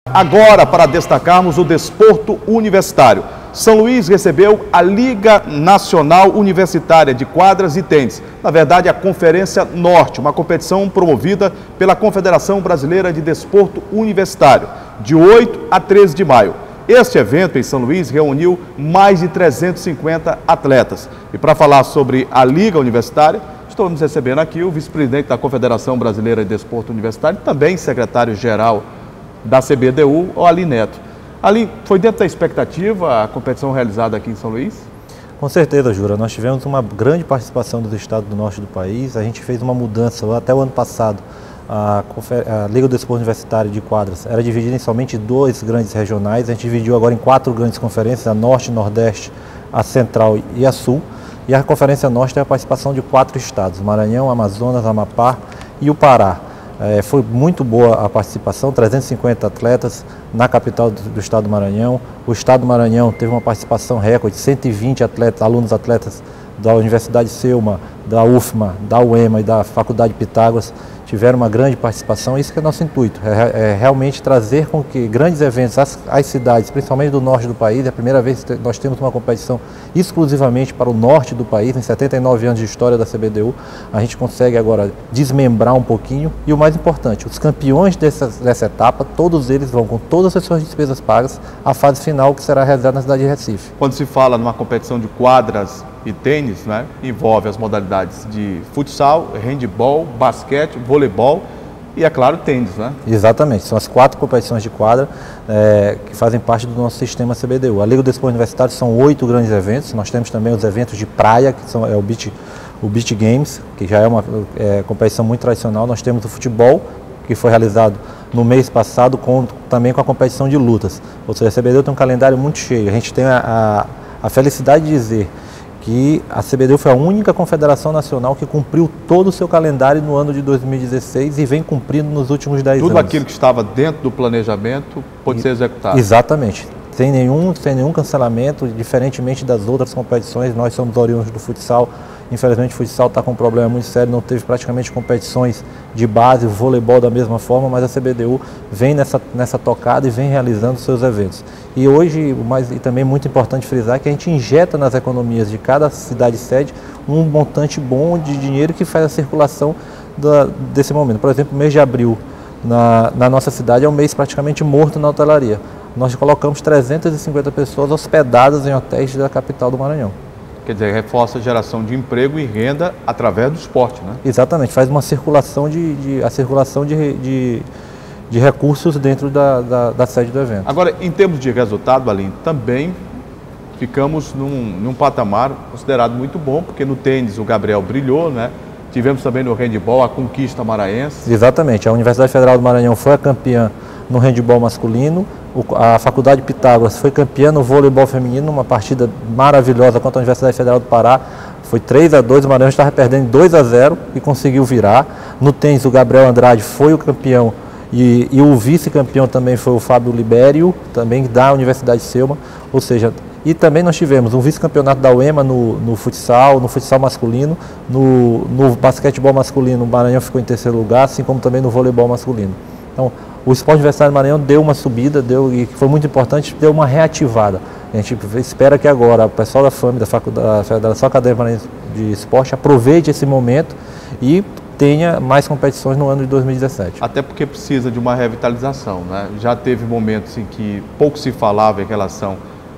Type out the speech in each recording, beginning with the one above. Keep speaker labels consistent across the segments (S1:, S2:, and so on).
S1: Agora, para destacarmos o desporto universitário, São Luís recebeu a Liga Nacional Universitária de Quadras e Tênis. Na verdade, a Conferência Norte, uma competição promovida pela Confederação Brasileira de Desporto Universitário, de 8 a 13 de maio. Este evento em São Luís reuniu mais de 350 atletas. E para falar sobre a Liga Universitária, estamos recebendo aqui o vice-presidente da Confederação Brasileira de Desporto Universitário, também secretário-geral da CBDU, o Ali Neto. Ali, foi dentro da expectativa a competição realizada aqui em São Luís?
S2: Com certeza, Jura. Nós tivemos uma grande participação dos estados do norte do país. A gente fez uma mudança. Até o ano passado, a Liga do Desporto Universitário de Quadras era dividida em somente 2 grandes regionais. A gente dividiu agora em 4 grandes conferências, a Norte, Nordeste, a Central e a Sul. E a Conferência Norte tem a participação de 4 estados, Maranhão, Amazonas, Amapá e o Pará. Foi muito boa a participação, 350 atletas na capital do estado do Maranhão. O estado do Maranhão teve uma participação recorde, 120 atletas, alunos atletas da Universidade Selma, da UFMA, da UEMA e da Faculdade Pitágoras tiveram uma grande participação. Isso que é nosso intuito, é realmente trazer com que grandes eventos às cidades, principalmente do norte do país. É a primeira vez que nós temos uma competição exclusivamente para o norte do país. Em 79 anos de história da CBDU, a gente consegue agora desmembrar um pouquinho. E o mais importante, os campeões dessa etapa, todos eles vão com todas as suas despesas pagas à fase final, que será realizada na cidade de Recife.
S1: Quando se fala numa competição de quadras e tênis, né, envolve as modalidades de futsal, handebol, basquete, voleibol e, é claro, tênis, né?
S2: Exatamente, são as 4 competições de quadra que fazem parte do nosso sistema CBDU. A Liga do Desporto Universitário são 8 grandes eventos. Nós temos também os eventos de praia, que são o Beach Games, que já é uma competição muito tradicional. Nós temos o futebol, que foi realizado no mês passado, também com a competição de lutas. Ou seja, a CBDU tem um calendário muito cheio. A gente tem a felicidade de dizer que a CBDU foi a única confederação nacional que cumpriu todo o seu calendário no ano de 2016 e vem cumprindo nos últimos 10 anos.
S1: Tudo aquilo que estava dentro do planejamento pode ser executado.
S2: Exatamente. Sem nenhum cancelamento, diferentemente das outras competições. Nós somos oriundos do futsal. Infelizmente o futsal está com um problema muito sério, não teve praticamente competições de base, o voleibol da mesma forma, mas a CBDU vem nessa tocada e vem realizando seus eventos. E hoje, e também muito importante frisar, que a gente injeta nas economias de cada cidade-sede um montante bom de dinheiro que faz a circulação desse momento. Por exemplo, o mês de abril na nossa cidade é um mês praticamente morto na hotelaria. Nós colocamos 350 pessoas hospedadas em hotéis da capital do Maranhão.
S1: Quer dizer, reforça a geração de emprego e renda através do esporte, né?
S2: Exatamente, faz uma circulação de recursos dentro da sede do evento.
S1: Agora, em termos de resultado, Aline, também ficamos num patamar considerado muito bom, porque no tênis o Gabriel brilhou, né? Tivemos também no handebol a conquista maranhense.
S2: Exatamente, a Universidade Federal do Maranhão foi a campeã no handebol masculino, a Faculdade Pitágoras foi campeã no voleibol feminino, uma partida maravilhosa contra a Universidade Federal do Pará. Foi 3-2, o Maranhão estava perdendo 2-0 e conseguiu virar. No tênis, o Gabriel Andrade foi o campeão e o vice-campeão também foi o Fábio Libério, também da Universidade Selma. Ou seja, e também nós tivemos um vice-campeonato da UEMA no futsal masculino, no basquetebol masculino, o Maranhão ficou em 3º lugar, assim como também no voleibol masculino. Então, o esporte universitário do Maranhão deu uma subida, e foi muito importante, deu uma reativada. A gente espera que agora o pessoal da FAME, da Federação Acadêmica Maranhense de Esporte, aproveite esse momento e tenha mais competições no ano de 2017.
S1: Até porque precisa de uma revitalização, né? Já teve momentos em que pouco se falava em relação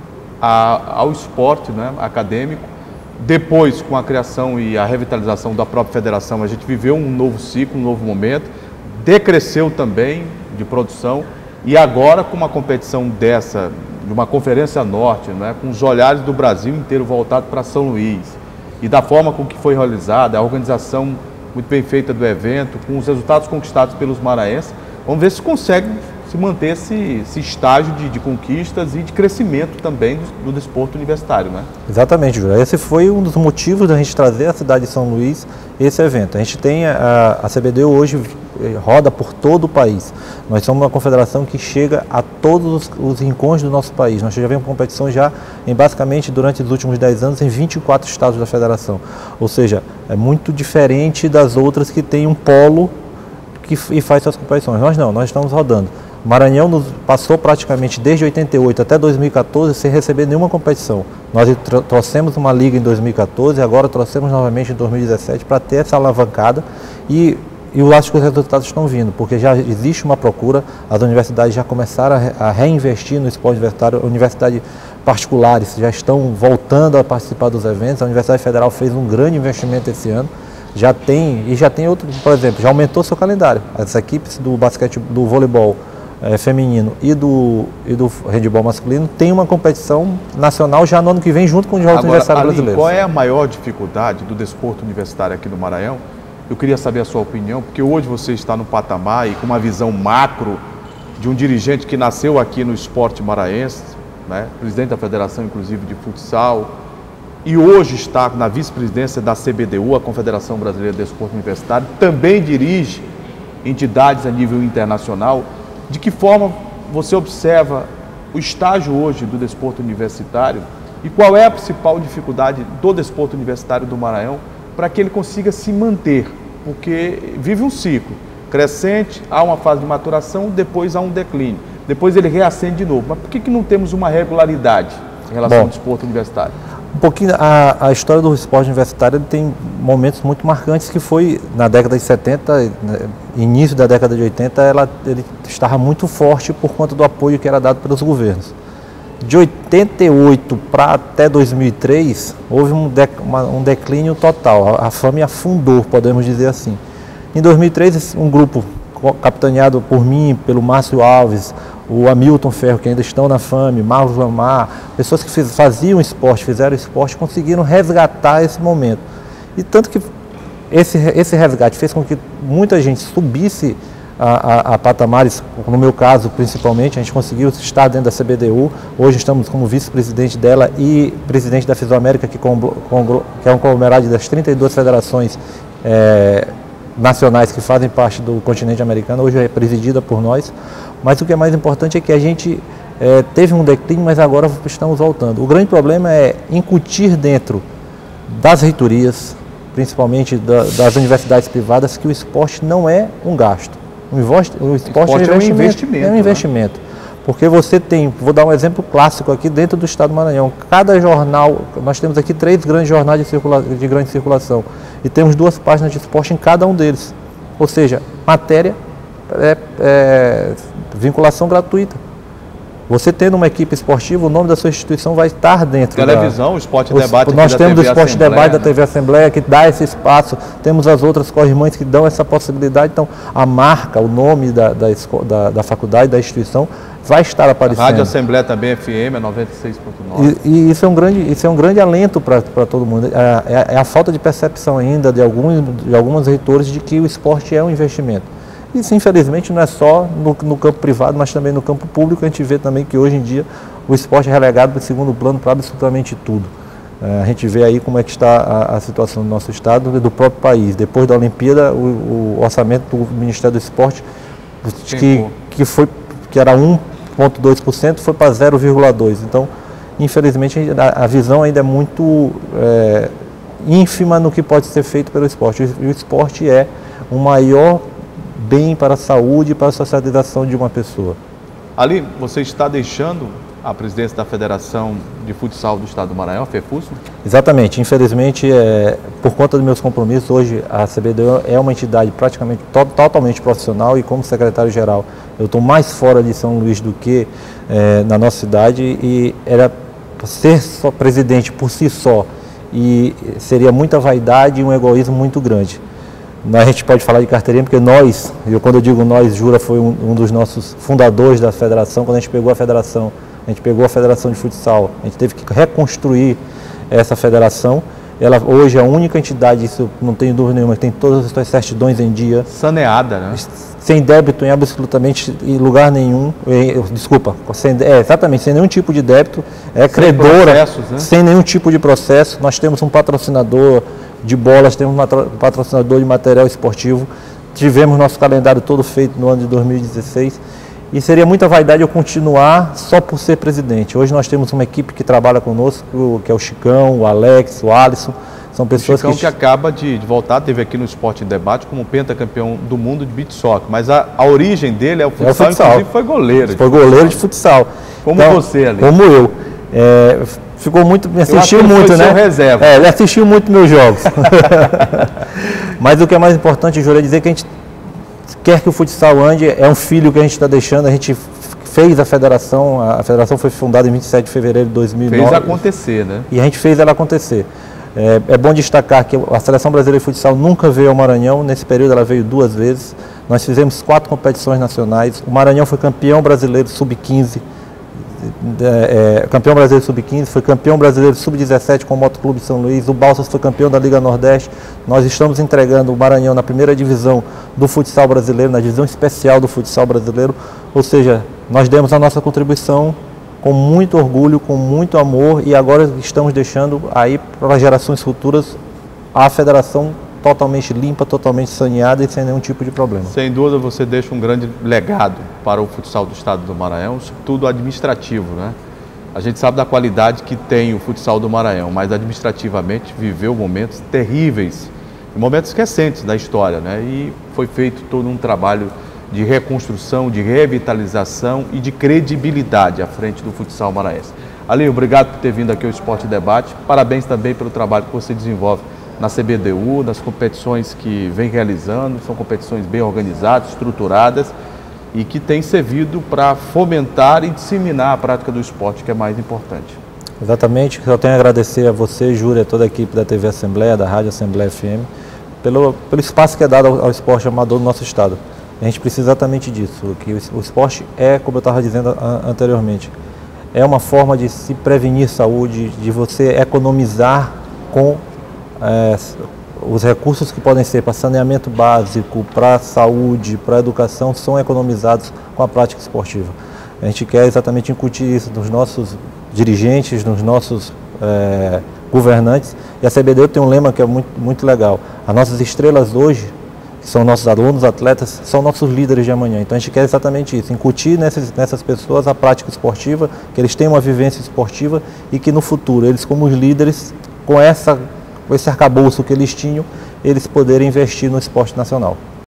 S1: ao esporte, né, acadêmico. Depois, com a criação e a revitalização da própria federação, a gente viveu um novo ciclo, um novo momento, decresceu também de produção, e agora com uma competição dessa, de uma Conferência Norte, né, com os olhares do Brasil inteiro voltados para São Luís, e da forma com que foi realizada, a organização muito bem feita do evento, com os resultados conquistados pelos maranhenses, vamos ver se consegue se manter esse estágio de conquistas e de crescimento também do desporto universitário, né?
S2: Exatamente, Júlio. Esse foi um dos motivos da gente trazer à cidade de São Luís esse evento. A gente tem a CBDU hoje roda por todo o país. Nós somos uma confederação que chega a todos os rincões do nosso país. Nós já vemos competição basicamente durante os últimos 10 anos em 24 estados da federação. Ou seja, é muito diferente das outras que tem um polo e faz suas competições. Nós não, nós estamos rodando. O Maranhão passou praticamente desde 88 até 2014 sem receber nenhuma competição. Nós trouxemos uma liga em 2014 e agora trouxemos novamente em 2017 para ter essa alavancada e eu acho que os resultados estão vindo, porque já existe uma procura, as universidades já começaram a reinvestir no esporte universitário, universidades particulares já estão voltando a participar dos eventos, a Universidade Federal fez um grande investimento esse ano, já tem outro, por exemplo, já aumentou seu calendário. As equipes do basquete, do voleibol feminino e do handebol masculino tem uma competição nacional já no ano que vem junto com o Jogos Universitários Brasileiros.
S1: Qual é a maior dificuldade do desporto universitário aqui no Maranhão? Eu queria saber a sua opinião, porque hoje você está no patamar e com uma visão macro de um dirigente que nasceu aqui no esporte maranhense, né? Presidente da Federação, inclusive, de futsal, e hoje está na vice-presidência da CBDU, a Confederação Brasileira de Desporto Universitário, também dirige entidades a nível internacional. De que forma você observa o estágio hoje do desporto universitário e qual é a principal dificuldade do desporto universitário do Maranhão para que ele consiga se manter? Porque vive um ciclo crescente, há uma fase de maturação, depois há um declínio, depois ele reacende de novo. Mas por que não temos uma regularidade em relação ao desporto universitário?
S2: Um pouquinho, a história do esporte universitário tem momentos muito marcantes que foi na década de 70, início da década de 80, ele estava muito forte por conta do apoio que era dado pelos governos. De 88 para até 2003, houve um declínio total, a FAME afundou, podemos dizer assim. Em 2003, um grupo capitaneado por mim, pelo Márcio Alves, o Hamilton Ferro, que ainda estão na FAME, Marlos Lamar, pessoas que faziam esporte, fizeram esporte, conseguiram resgatar esse momento. E tanto que esse resgate fez com que muita gente subisse a patamares, no meu caso principalmente, a gente conseguiu estar dentro da CBDU, hoje estamos como vice-presidente dela e presidente da Fisioamérica, que é um conglomerado das 32 federações nacionais que fazem parte do continente americano, hoje é presidida por nós, mas o que é mais importante é que a gente teve um declínio, mas agora estamos voltando. O grande problema é incutir dentro das reitorias, principalmente das universidades privadas, que o esporte não é um gasto. O esporte é um investimento. É um investimento. Né? Porque você tem, vou dar um exemplo clássico aqui dentro do estado do Maranhão. Cada jornal, nós temos aqui 3 grandes jornais de grande circulação e temos 2 páginas de esporte em cada um deles. Ou seja, matéria, vinculação gratuita. Você tendo uma equipe esportiva, o nome da sua instituição vai estar dentro.
S1: Televisão, o Esporte Debate.
S2: Nós temos o Esporte Debate da
S1: né?
S2: TV Assembleia, que dá esse espaço. Temos as outras co-irmãs que dão essa possibilidade. Então, a marca, o nome da faculdade, da instituição, vai estar aparecendo.
S1: A Rádio Assembleia também, FM, é 96.9.
S2: E isso é um grande alento para todo mundo. É a falta de percepção ainda de alguns reitores de que o esporte é um investimento. Isso, infelizmente, não é só no campo privado, mas também no campo público. A gente vê também que hoje em dia o esporte é relegado para o segundo plano para absolutamente tudo. A gente vê aí como é que está a situação do nosso estado e do próprio país. Depois da Olimpíada, o orçamento do Ministério do Esporte, que era 1,2%, foi para 0,2%. Então, infelizmente, a visão ainda é muito ínfima no que pode ser feito pelo esporte. E o esporte é o maior bem para a saúde e para a socialização de uma pessoa.
S1: Ali, você está deixando a presidência da Federação de Futsal do Estado do Maranhão, a FEFUSO?
S2: Exatamente. Infelizmente, por conta dos meus compromissos, hoje a CBDU é uma entidade praticamente totalmente profissional e como secretário-geral eu estou mais fora de São Luís do que na nossa cidade e era ser só presidente por si só e seria muita vaidade e um egoísmo muito grande. A gente pode falar de carteirinha porque nós, quando eu digo nós, Jura foi um dos nossos fundadores da federação. Quando a gente pegou a federação de futsal, a gente teve que reconstruir essa federação. Ela hoje é a única entidade, isso não tenho dúvida nenhuma, que tem todas as suas certidões em dia.
S1: Saneada, né?
S2: Sem débito em absolutamente em lugar nenhum, exatamente, sem nenhum tipo de débito, credora, né? Sem nenhum tipo de processo. Nós temos um patrocinador de bolas, temos um patrocinador de material esportivo, tivemos nosso calendário todo feito no ano de 2016 e seria muita vaidade eu continuar só por ser presidente. Hoje nós temos uma equipe que trabalha conosco, que é o Chicão, o Alex, o Alisson, São pessoas
S1: que acaba de voltar, teve aqui no Esporte em Debate como pentacampeão do mundo de beach soccer, mas a origem dele é o futsal, inclusive foi goleiro.
S2: Foi goleiro de futsal.
S1: Como então, você ali.
S2: Como eu. Ficou muito, me assistiu muito, né?
S1: Reserva.
S2: Ele assistiu muito meus jogos. Mas o que é mais importante, Júlio, é dizer que a gente quer que o futsal ande, é um filho que a gente está deixando, a gente fez a federação foi fundada em 27 de fevereiro de 2009.
S1: Fez acontecer, né?
S2: E a gente fez ela acontecer. É bom destacar que a Seleção Brasileira de Futsal nunca veio ao Maranhão, nesse período ela veio 2 vezes. Nós fizemos 4 competições nacionais, o Maranhão foi campeão brasileiro sub-15, campeão brasileiro sub-15, foi campeão brasileiro sub-17 com o Motoclube São Luís, o Balsas foi campeão da Liga Nordeste. Nós estamos entregando o Maranhão na primeira divisão do futsal brasileiro, na divisão especial do futsal brasileiro, ou seja, nós demos a nossa contribuição com muito orgulho, com muito amor, e agora estamos deixando aí para as gerações futuras a federação totalmente limpa, totalmente saneada e sem nenhum tipo de problema.
S1: Sem dúvida você deixa um grande legado para o futsal do estado do Maranhão, sobretudo administrativo, né? A gente sabe da qualidade que tem o futsal do Maranhão, mas administrativamente viveu momentos terríveis, momentos recentes da história, né? E foi feito todo um trabalho de reconstrução, de revitalização e de credibilidade à frente do futsal maranhense. Ali, obrigado por ter vindo aqui ao Esporte Debate, parabéns também pelo trabalho que você desenvolve na CBDU, nas competições que vem realizando, são competições bem organizadas, estruturadas e que têm servido para fomentar e disseminar a prática do esporte, que é mais importante.
S2: Exatamente, eu tenho a agradecer a você, Júlio, a toda a equipe da TV Assembleia, da Rádio Assembleia FM, pelo espaço que é dado ao esporte amador no nosso estado. A gente precisa exatamente disso, que o esporte como eu estava dizendo anteriormente, é uma forma de se prevenir saúde, de você economizar com os recursos que podem ser para saneamento básico, para saúde, para educação, são economizados com a prática esportiva. A gente quer exatamente incutir isso nos nossos dirigentes, nos nossos governantes, e a CBDU tem um lema que é muito legal. As nossas estrelas hoje, que são nossos alunos, atletas, são nossos líderes de amanhã. Então a gente quer exatamente isso, incutir nessas pessoas a prática esportiva, que eles tenham uma vivência esportiva e que no futuro, eles como os líderes, com esse arcabouço que eles tinham, eles poderem investir no esporte nacional.